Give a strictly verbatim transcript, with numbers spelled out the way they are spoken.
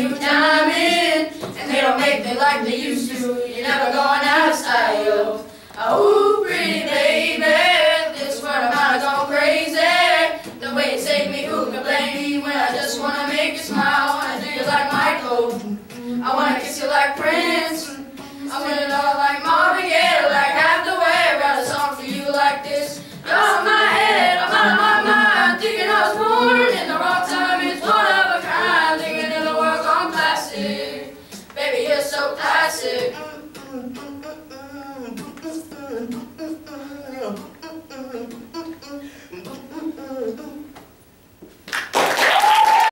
new diamond, and they don't make me like they used to. You're never going out of style. Oh, pretty baby, this word of mine is all crazy. The way you take me, who can blame me when I just wanna make you smile? I wanna do you like Michael, I wanna kiss you like Prince, I wanna love like Marvin Gaye, like half the way. Write a song for you like this. You're on my head, I'm out of my mind, thinking I was born in the wrong time. It's one of a kind, thinking it'll work on plastic. Baby, you're so classic.